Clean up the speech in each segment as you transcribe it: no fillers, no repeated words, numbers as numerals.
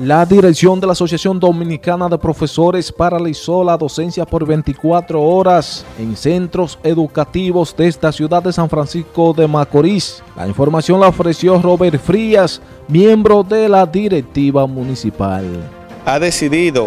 La dirección de la Asociación Dominicana de Profesores paralizó la docencia por 24 horas en centros educativos de esta ciudad de San Francisco de Macorís. La información la ofreció Robert Frías, miembro de la directiva municipal. Ha decidido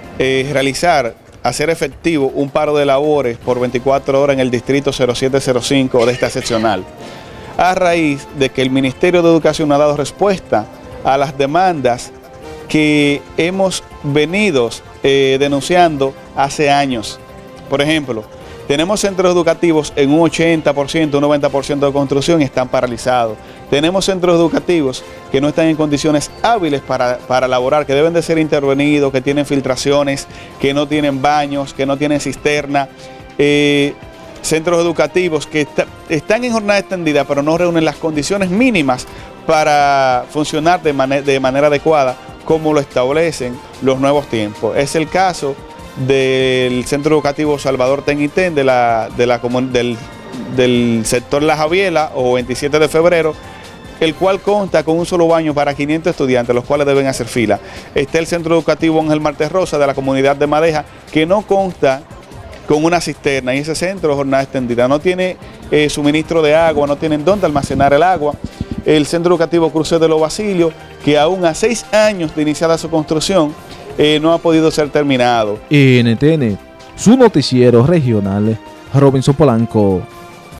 hacer efectivo un paro de labores por 24 horas en el distrito 0705 de esta seccional, a raíz de que el Ministerio de Educación ha dado respuesta a las demandas que hemos venido denunciando hace años. Por ejemplo, tenemos centros educativos en un 80%, un 90% de construcción y están paralizados. Tenemos centros educativos que no están en condiciones hábiles para laborar, que deben de ser intervenidos, que tienen filtraciones, que no tienen baños, que no tienen cisterna. Centros educativos que están en jornada extendida, pero no reúnen las condiciones mínimas para funcionar de manera adecuada, como lo establecen los nuevos tiempos. Es el caso del Centro Educativo Salvador Tenitén del sector La Javiela o 27 de febrero, el cual consta con un solo baño para 500 estudiantes, los cuales deben hacer fila. Está el Centro Educativo Ángel Martes Rosa de la comunidad de Madeja, que no consta con una cisterna, y ese centro de jornada extendida no tiene suministro de agua, no tienen dónde almacenar el agua. El Centro Educativo Cruces de los Basilios, que aún a 6 años de iniciada su construcción, no ha podido ser terminado. NTN, su noticiero regional, Robinson Polanco.